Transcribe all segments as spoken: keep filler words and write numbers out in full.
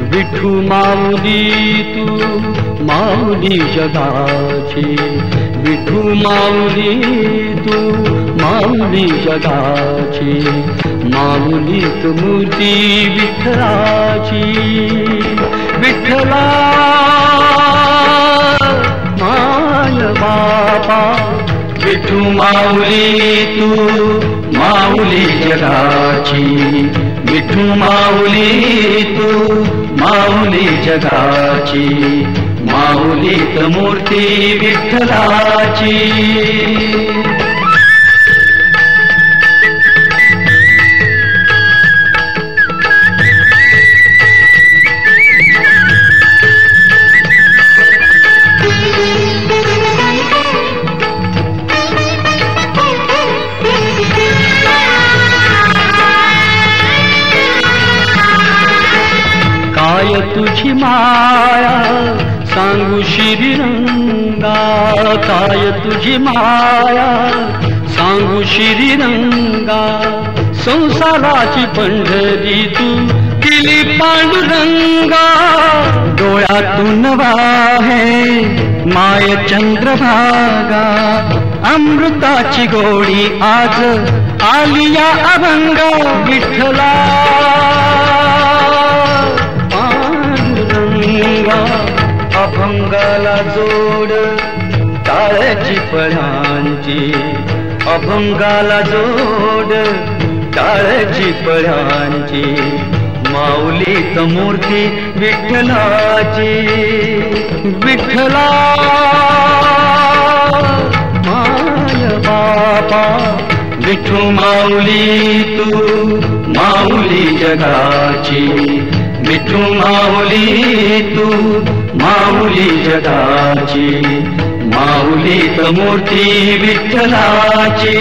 विठू माऊली तू माऊली जगाची, विठू माऊली तू माऊली जगाची, माऊलीत मूर्ती विठ्ठलाची. विठ्ठला माय बापा, विठू माऊली तू माऊली जगाची, विठू माऊली तू माऊली जगाची, माऊलीत मूर्ती विठ्ठलाची. काय तुझी माया सांगू श्रीरंगा, काय तुझी माया सांगू श्रीरंगा, संसाराची पंढरी तू केली पांडुरंगा. डोळ्यातून वाहे माय चंद्रभागा, अमृताची गोडी आज आली या अभंगा. विठ्ठला अभंगाला जोड टाळ्याची पळांची, अभंगाला जोड टाळ्याची पळांची, माऊलीत मूर्ती विठ्ठलाची. विठ्ठला माय बापा, विठू माऊली तू माऊली जगाची, विठू माऊली तू माऊली जगाची, माऊलीत मूर्ती विठ्ठलाची.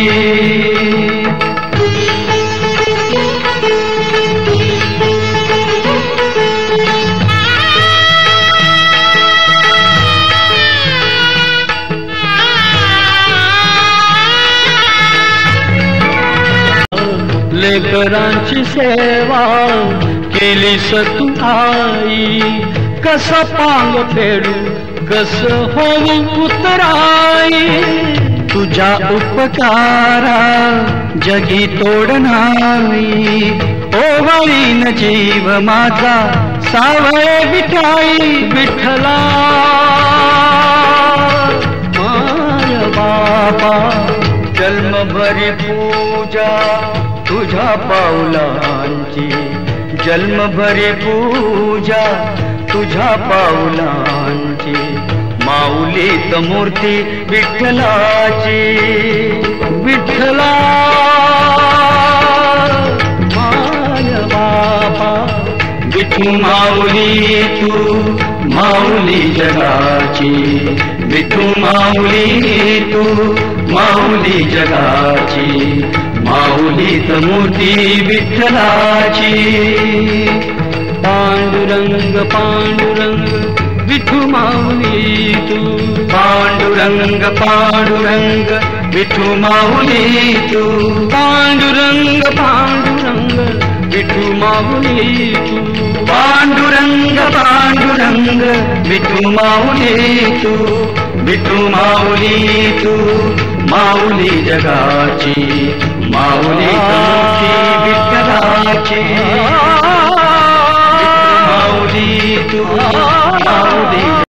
लेकरांची सेवा केलीस तू आई, कस पांग फेडू कस होऊ उतराई. तुझ्या उपकारा जगी तोड नाही, ओवाळीन जीव माझा सावळे विठाई. विठ्ठला माय बापा, जन्मभरी पूजा तुझ्या पाऊलांची, जन्मभरी पूजा तुझ्या पाऊलांची, माऊलीत मूर्ती विठ्ठलाची. विठ्ठला माय बापा, विठू माऊली तू माऊली जगाची, विठू माऊली तू माऊली जगाची, माऊलीत मूर्ती विठ्ठलाची. पांडुरंग पांडुरंग विठू माऊली तू, पांडुरंग पांडुरंग विठू माऊली तू, पांडुरंग पांडुरंग विठू माऊली तू, पांडुरंग पांडुरंग विठू माऊली तू, विठू माऊली तू माऊली जगाची, माऊली मूर्ती विठ्ठलाची. माऊली तू माऊली